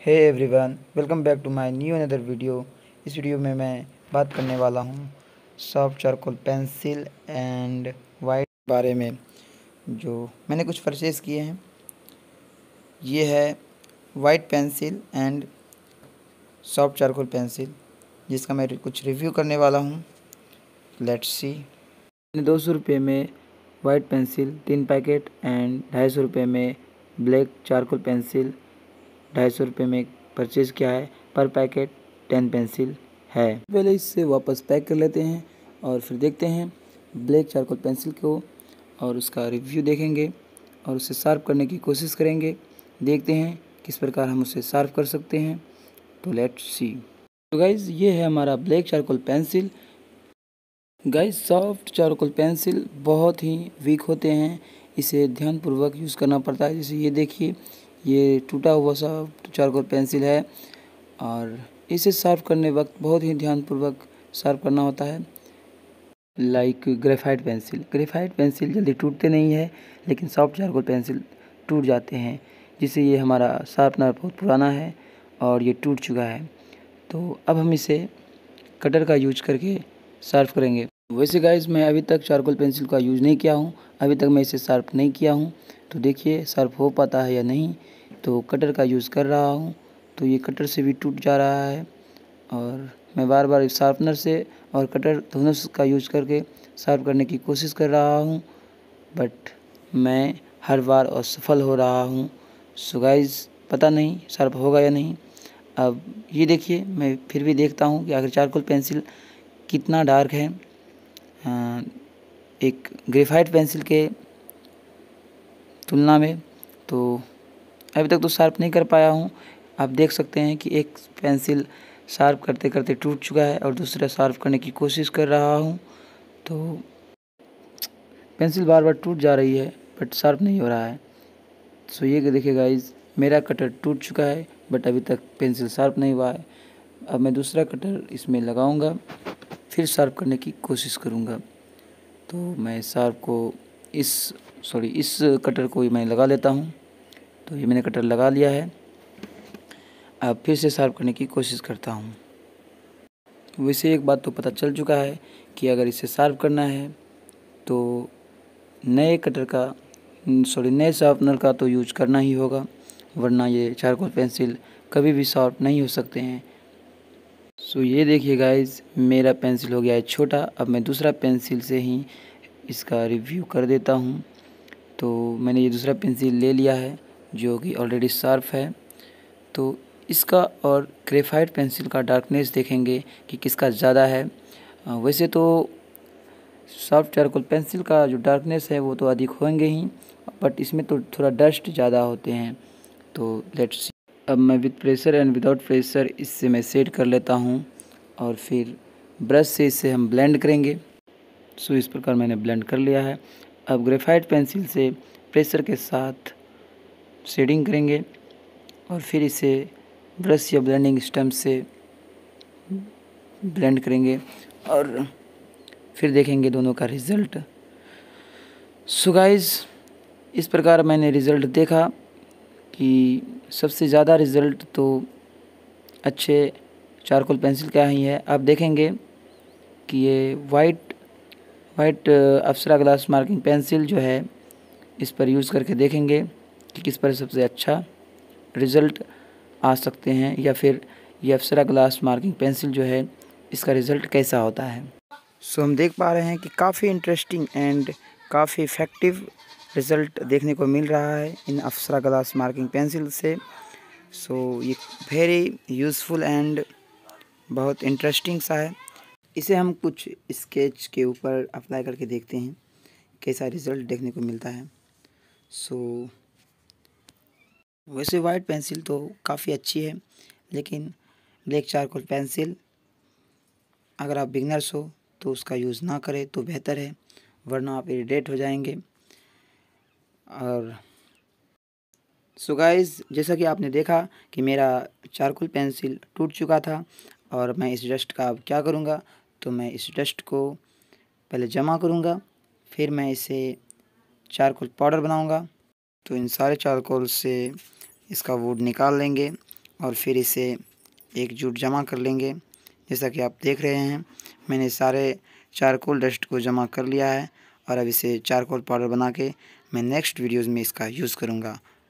Hey everyone, welcome back to my new another video. इस वीडियो में मैं बात करने वाला हूँ soft charcoal pencil and white बारे में, जो मैंने कुछ परचेज़ किए हैं। ये है white pencil and soft charcoal pencil, जिसका मैं कुछ रिव्यू करने वाला हूँ। Let's see. मैंने 200 रुपये में वाइट पेंसिल 3 पैकेट एंड 250 रुपये में ब्लैक चारकोल पेंसिल 250 रुपये में परचेज़ किया है। पर पैकेट 10 पेंसिल है। पहले इससे वापस पैक कर लेते हैं और फिर देखते हैं ब्लैक चारकोल पेंसिल को और उसका रिव्यू देखेंगे और उसे शार्प करने की कोशिश करेंगे। देखते हैं किस प्रकार हम उसे शार्प कर सकते हैं। तो लेट्स सी। तो गाइज़, ये है हमारा black charcoal pencil. Guys, soft charcoal pencil बहुत ही वीक होते हैं, इसे ध्यानपूर्वक यूज़ करना पड़ता है। जैसे ये देखिए, ये टूटा हुआ सॉफ्ट चारकोल पेंसिल है और इसे शार्प करने वक्त बहुत ही ध्यानपूर्वक शार्प करना होता है। लाइक ग्रेफाइट पेंसिल जल्दी टूटते नहीं है, लेकिन सॉफ्ट चारकोल पेंसिल टूट जाते हैं। जिससे ये हमारा शार्पनर बहुत पुराना है और ये टूट चुका है। तो अब हम इसे कटर का यूज करके शार्प करेंगे। वैसे गाइज, मैं अभी तक चारकोल पेंसिल का यूज़ नहीं किया हूँ, अभी तक मैं इसे शार्प नहीं किया हूँ। तो देखिए शार्प हो पाता है या नहीं। तो कटर का यूज़ कर रहा हूँ, तो ये कटर से भी टूट जा रहा है और मैं बार बार शार्पनर से और कटर दोनों का यूज करके शार्प करने की कोशिश कर रहा हूँ, बट मैं हर बार असफल हो रहा हूँ। सो गाइज, पता नहीं शार्प होगा या नहीं। अब ये देखिए, मैं फिर भी देखता हूँ कि आखिर चारकोल पेंसिल कितना डार्क है एक ग्रेफाइट पेंसिल के तुलना में। तो अभी तक तो शार्प नहीं कर पाया हूँ। आप देख सकते हैं कि एक पेंसिल शार्प करते करते टूट चुका है और दूसरा शार्प करने की कोशिश कर रहा हूँ। तो पेंसिल बार बार टूट जा रही है बट शार्प नहीं हो रहा है। सो ये देखिए गाइज, मेरा कटर टूट चुका है बट अभी तक पेंसिल शार्प नहीं हुआ है। अब मैं दूसरा कटर इसमें लगाऊंगा, फिर शार्प करने की कोशिश करूंगा। तो मैं शार्प को इस कटर को मैं लगा लेता हूँ। तो ये मैंने कटर लगा लिया है। अब फिर से शार्प करने की कोशिश करता हूँ। वैसे एक बात तो पता चल चुका है कि अगर इसे शार्प करना है तो नए शार्पनर का तो यूज करना ही होगा, वरना ये चारकोल पेंसिल कभी भी शार्प नहीं हो सकते हैं। सो ये देखिए गाइज, मेरा पेंसिल हो गया है छोटा। अब मैं दूसरा पेंसिल से ही इसका रिव्यू कर देता हूँ। तो मैंने ये दूसरा पेंसिल ले लिया है जो कि ऑलरेडी शार्प है। तो इसका और ग्रेफाइट पेंसिल का डार्कनेस देखेंगे कि किसका ज़्यादा है। वैसे तो सॉफ्ट चारकोल पेंसिल का जो डार्कनेस है वो तो अधिक होंगे ही, बट इसमें तो थोड़ा डस्ट ज़्यादा होते हैं। तो लेट्स सी। अब मैं with pressure and without pressure इससे मैं सेट कर लेता हूँ और फिर ब्रश से इसे हम ब्लेंड करेंगे। सो इस प्रकार मैंने ब्लेंड कर लिया है। अब ग्रेफाइट पेंसिल से प्रेशर के साथ शेडिंग करेंगे और फिर इसे ब्रश या ब्लेंडिंग स्टम्प से ब्लेंड करेंगे और फिर देखेंगे दोनों का रिज़ल्ट। सो गाइस, इस प्रकार मैंने रिज़ल्ट देखा कि सबसे ज़्यादा रिज़ल्ट तो अच्छे चारकोल पेंसिल का ही है। आप देखेंगे कि ये white Apsara glass marking pencil जो है, इस पर यूज़ करके देखेंगे कि किस पर सबसे अच्छा रिज़ल्ट आ सकते हैं, या फिर ये अप्सरा ग्लास मार्किंग पेंसिल जो है इसका रिज़ल्ट कैसा होता है। सो हम देख पा रहे हैं कि काफ़ी इंटरेस्टिंग एंड काफ़ी इफ़ेक्टिव रिज़ल्ट देखने को मिल रहा है इन अप्सरा ग्लास मार्किंग पेंसिल से। सो ये वेरी यूज़फुल एंड बहुत इंटरेस्टिंग सा है। इसे हम कुछ स्केच के ऊपर अप्लाई करके देखते हैं कैसा रिज़ल्ट देखने को मिलता है। सो वैसे वाइट पेंसिल तो काफ़ी अच्छी है, लेकिन ब्लैक चारकोल पेंसिल अगर आप बिगनर्स हो तो उसका यूज़ ना करें तो बेहतर है, वरना आप इरिटेट हो जाएंगे। और सो गाइस, जैसा कि आपने देखा कि मेरा चारकोल पेंसिल टूट चुका था और मैं इस डस्ट का अब क्या करूँगा, तो मैं इस डस्ट को पहले जमा करूँगा, फिर मैं इसे चारकोल पाउडर बनाऊँगा। तो इन सारे चारकोल से इसका वुड निकाल लेंगे और फिर इसे एकजुट जमा कर लेंगे। जैसा कि आप देख रहे हैं मैंने सारे चारकोल डस्ट को जमा कर लिया है और अब इसे चारकोल पाउडर बना के मैं नेक्स्ट वीडियोज़ में इसका यूज़ करूँगा।